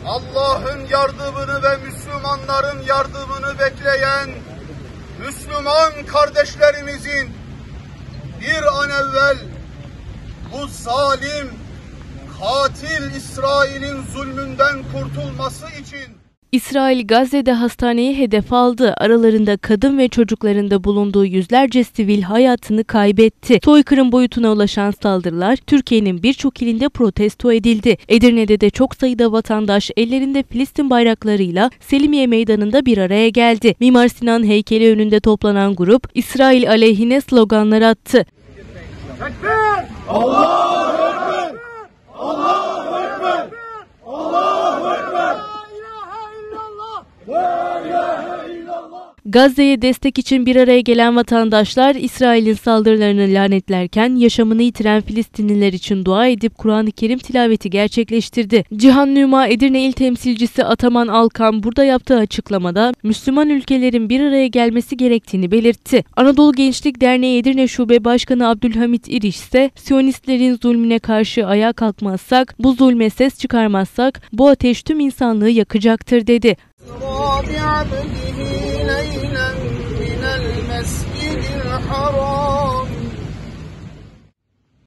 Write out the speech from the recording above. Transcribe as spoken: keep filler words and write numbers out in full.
Allah'ın yardımını ve Müslümanların yardımını bekleyen Müslüman kardeşlerimizin bir an evvel bu zalim, katil İsrail'in zulmünden kurtulması için İsrail Gazze'de hastaneyi hedef aldı. Aralarında kadın ve çocukların da bulunduğu yüzlerce sivil hayatını kaybetti. Soykırım boyutuna ulaşan saldırılar Türkiye'nin birçok ilinde protesto edildi. Edirne'de de çok sayıda vatandaş ellerinde Filistin bayraklarıyla Selimiye Meydanı'nda bir araya geldi. Mimar Sinan heykeli önünde toplanan grup İsrail aleyhine sloganlar attı. Tekbir! Allahu Ekber! Allahu Ekber! Allahu Ekber! Gazze'ye destek için bir araya gelen vatandaşlar İsrail'in saldırılarını lanetlerken yaşamını yitiren Filistinliler için dua edip Kur'an-ı Kerim tilaveti gerçekleştirdi. Cihan Nüma Edirne İl Temsilcisi Ataman Alkan burada yaptığı açıklamada Müslüman ülkelerin bir araya gelmesi gerektiğini belirtti. Anadolu Gençlik Derneği Edirne Şube Başkanı Abdülhamit İriş ise Siyonistlerin zulmüne karşı ayağa kalkmazsak, bu zulme ses çıkarmazsak bu ateş tüm insanlığı yakacaktır dedi. بعبده ليلا من المسجد الحرام